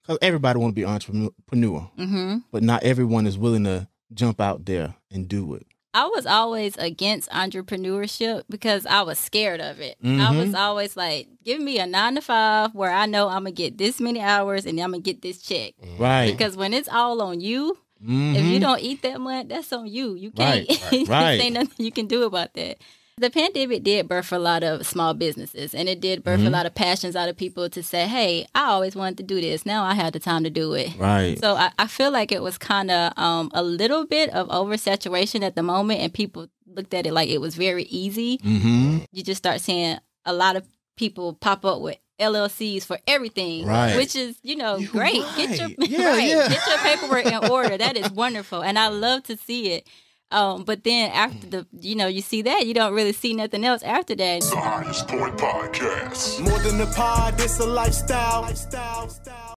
because everybody want to be entrepreneur, but not everyone is willing to jump out there and do it. I was always against entrepreneurship because I was scared of it. I was always like, give me a 9-to-5 where I know I'm going to get this many hours and I'm going to get this check. Right. Because when it's all on you, if you don't eat that much, that's on you. You can't, there ain't nothing you can do about that. The pandemic did birth a lot of small businesses, and it did birth a lot of passions out of people to say, hey, I always wanted to do this. Now I had the time to do it. Right. So I feel like it was kind of a little bit of oversaturation at the moment, and people looked at it like it was very easy. You just start seeing a lot of people pop up with LLCs for everything, which is, great. Get your get your paperwork in order. That is wonderful, and I love to see it. But then after you see that, you don't really see nothing else after that. The Highest Point Podcast. More than a pod, it's a lifestyle.